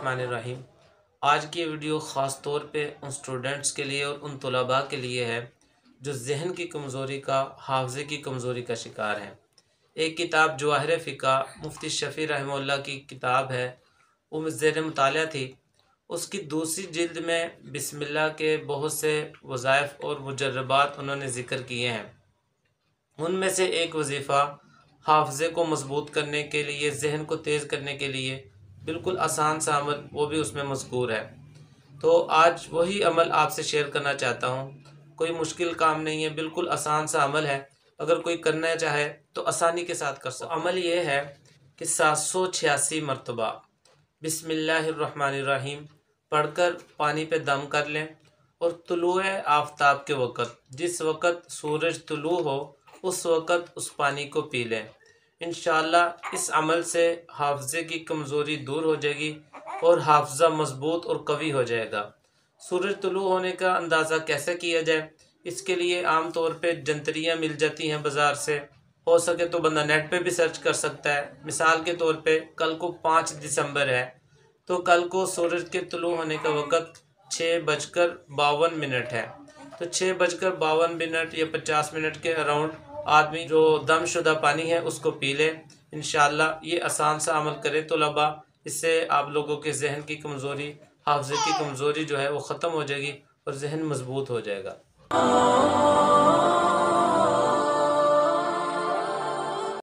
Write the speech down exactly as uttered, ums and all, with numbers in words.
बिस्मिल्लाहिर्रहमानिर्रहीम। आज की वीडियो ख़ास तौर पे उन स्टूडेंट्स के लिए और उन तलबा के लिए है जो जहन की कमज़ोरी का, हाफ़ज़े की कमज़ोरी का शिकार हैं। एक किताब जवाहिर फ़िक़ा मुफ्ती शफ़ी रहमतुल्लाह की किताब है, वो ज़ेर मुताला थी। उसकी दूसरी जिल्द में बिस्मिल्लाह के बहुत से वज़ाइफ और मुजर्रबात उन्होंने ज़िक्र किए हैं। उनमें से एक वजीफ़ा हाफ़ज़े को मज़बूत करने के लिए, जहन को तेज़ करने के लिए बिल्कुल आसान सा अमल, वो भी उसमें मज़कूर है। तो आज वही अमल आपसे शेयर करना चाहता हूँ। कोई मुश्किल काम नहीं है, बिल्कुल आसान सा अमल है। अगर कोई करना चाहे तो आसानी के साथ कर सकता है। अमल ये है कि सात सौ छियासी मरतबा बिस्मिल्लाहिर्रहमानिर्रहीम पढ़कर पानी पे दम कर लें और तुलुए आफ़ताब के वक़्त, जिस वक़्त सूरज तुलू हो, उस वक़्त उस पानी को पी लें। इंशाअल्लाह इस अमल से हाफ़ज़े की कमज़ोरी दूर हो जाएगी और हाफ़ज़ा मज़बूत और कवी हो जाएगा। सूरज तुलू होने का अंदाज़ा कैसे किया जाए, इसके लिए आम तौर पे जंतरियाँ मिल जाती हैं बाज़ार से। हो सके तो बंदा नेट पे भी सर्च कर सकता है। मिसाल के तौर पे कल को पाँच दिसंबर है, तो कल को सूरज के तुलू होने का वक़्त छः बजकर बावन मिनट है। तो छः बजकर बावन मिनट या पचास मिनट के अराउंड आदमी जो दमशुदा पानी है उसको पी ले। इंशाअल्लाह ये आसान सा अमल करे तलबा, इससे आप लोगों के जहन की कमज़ोरी, हाफ़ज़े की कमज़ोरी जो है वो ख़त्म हो जाएगी और जहन मज़बूत हो जाएगा।